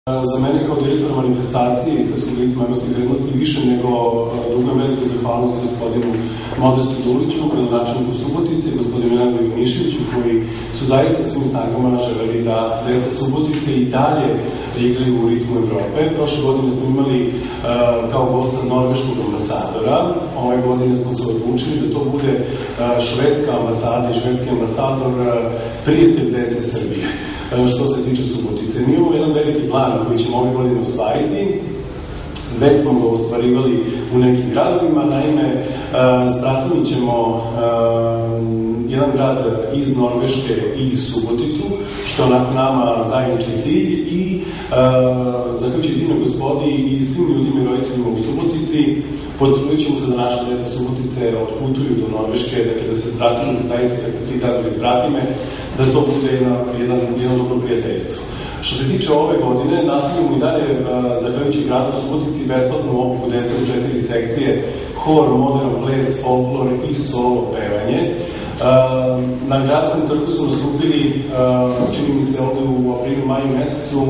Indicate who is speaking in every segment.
Speaker 1: Za mene kao direktor manifestacije i Srpskog ritma evropskih vrednosti više nego dugujem veliku zahvalnost gospodinu Modestu Duliću, gradonačelniku Subotice i gospodinu Nenadu Ivaniševiću, koji su zaista svim snagama želeli da deca Subotice i dalje igraju u ritmu Evrope. Prošle godine smo imali kao gosta norveškog ambasadora. Ove godine smo se odlučili da to bude švedska ambasada i švedski ambasador, prijatelj dece Srbije. Što se tiče Subotice. Mi imamo jedan veliki plan koji ćemo ove godine ostvariti. Već smo ga ostvarivali u nekim gradovima. Naime, spratili ćemo jedan grad iz Norveške i Suboticu, što je nama zajednički cilj, i zahvaljujući divnoj gospodi i svim ljudima i roditeljima u Subotici, potrudit ćemo se da naše deca Subotice otputuju do Norveške, dakle da se spratimo, zaista kad se ti gradovi spratime, da to bude jedno dobro prijateljstvo. Što se tiče ove godine, nastavimo i dalje, zahvaljujući gradu Subotici, besplatnu obuku dece u 4 sekcije: hor, moderan ples, folklor i solo pevanje. Na gradskom trgu su nastupili, čini mi se ovde u aprilu, maju mesecu,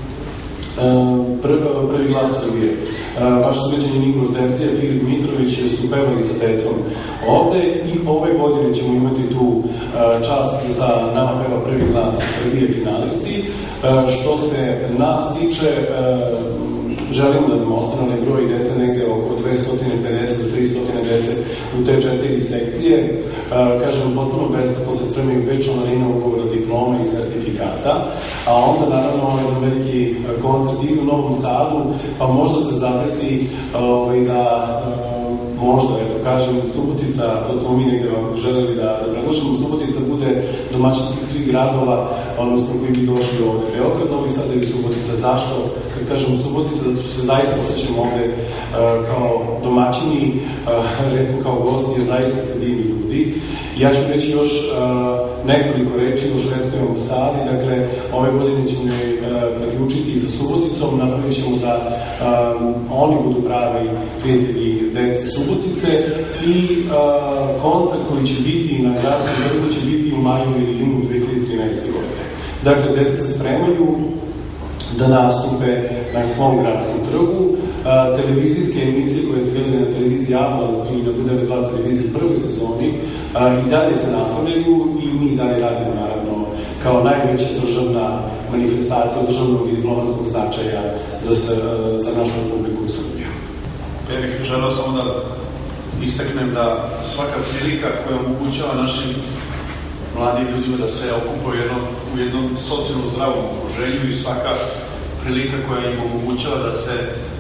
Speaker 1: prvi glas Srbije. Vaš sugrađanin Igor Tercija i Filip Mitrović su pevali sa decom ovde, i ove godine ćemo imati tu čast za nama peva prvi glas Srbije finalisti. Što se nas tiče, želimo da nam ostane broj dece negde oko 250 do 300 dece u te 4 sekcije. Kažem, potpuno besplatno se spremaju već članarina, ugovora, diploma i sertifikata, a onda naravno jedan veliki koncert i u Novom Sadu, pa možda se zadesi da možda, eto kažem, Subotica, to smo mi negde želeli da predložimo, Subotica bude domaćin svih gradova, odnosno koji bi došli ovde. Beograd, Novi Sad i Subotica. Zašto? Kad kažem Subotica, zato što se zaista osjećamo ovde kao domaćini, redko kao gosti, jer zaista ste divni ljudi. Ja ću reći još nekoliko reči o švedskoj ambasadi. Dakle, ove godine ćemo je priključiti i sa Suboticom, napravit ćemo da oni budu pravi prijatelji deci Subotice, i koncert koji će biti na gradskom trgu će biti u maju ili junu 2013. godine. Dakle, deca se spremaju da nastupe na svom gradskom trgu. Televizijske emisije koje ste gledali na televiziji Avla i na BDV2 televiziji u prvoj sezoni i dalje se nastavljaju, i mi dalje radimo, naravno, kao najveća državna manifestacija državnog i diplomatskog značaja za našu republiku Srbiju.
Speaker 2: Ja bih želeo samo da istaknem da svaka prilika koja omogućava našim mladim ljudima da se okupaju u jednom socijalno zdravom okruženju, i svaka prilika koja im omogućava da se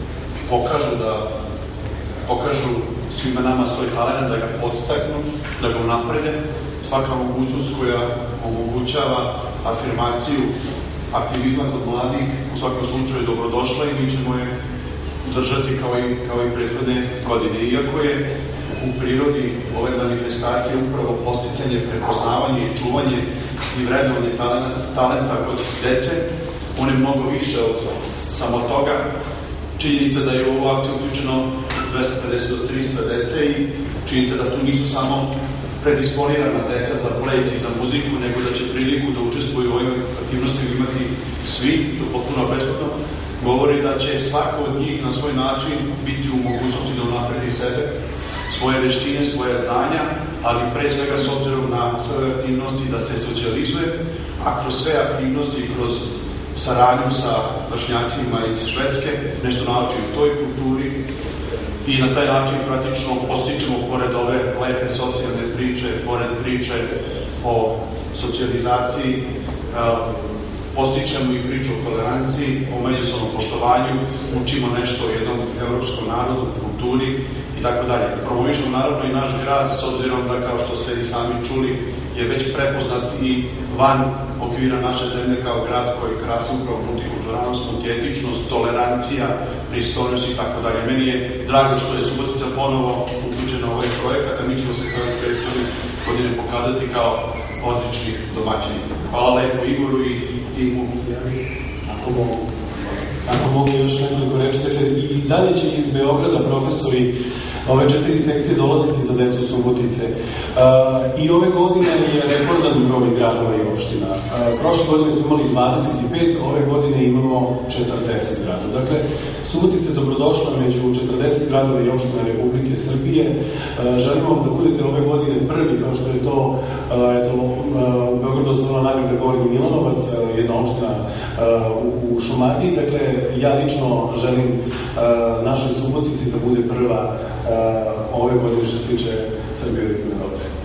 Speaker 2: pokažu svima nama svoj talent, da ga podstaknu, da ga unaprede, svaka mogućnost koja omogućava afirmaciju aktivizma kod mladih, u svakom slučaju dobrodošla, i mi ćemo je držati kao i prethodne godine. Iako je u prirodi ove manifestacije upravo posticanje, prepoznavanje i čuvanje i vrednovanje talenta kod dece, on je mnogo više od samo toga. Činjenica da je u ovu akciju uključeno 250 do 300 dece, i činjenica da tu nisu samo predisponirana deca za ples i za muziku, nego da će priliku da učestvuju u ovim aktivnostima imati svi, to potpuno besplatno, govori da će svako od njih na svoj način biti u mogućnosti da unapredi sebe, svoje veštine, svoje znanja, ali pre svega s obzirom na svoje aktivnosti da se socijalizuje, a kroz sve aktivnosti, kroz saradnju sa vršnjacima iz Švedske, nešto nauči u toj kulturi, i na taj način praktično postičemo, pored ove lepe socijalne priče, pored priče o socijalizaciji, postičemo i priču o toleranciji, o međusobnom poštovanju, učimo nešto o jednom evropskom narodu, kulturi i tako dalje. Promovišemo naravno i naš grad, s obzirom da, kao što ste i sami čuli, je već prepoznat i van okvira naše zemlje kao grad koji krasi upravo multikulturalnost, multietičnost, tolerancija, pristojnost i tako dalje. Meni je drago što je Subotica ponovo uključena u ovaj projekat, a mi ćemo se kao prethodne godine pokazati kao odlični domaćini. Hvala lepo Igoru i timu.
Speaker 1: Ako mogu još nekoliko reći, i dalje će iz Beograda profesori ove 4 sekcije dolaziti za decu Subotice. I ove godine je rekordan broj gradova i opština. Prošle godine smo imali 25, ove godine imamo 40 gradova. Dakle, Subotica je dobrodošla među 40 gradova i opština Republike Srbije. Želimo vam da budete ove godine prvi, kao što je to u Beogradu osnovna nagrada Gornji Milanovac, jedna opština u Šumadiji. Dakle, ja lično želim našoj Subotici da bude prva ove godine što se tiče Srbije ritme Evrope.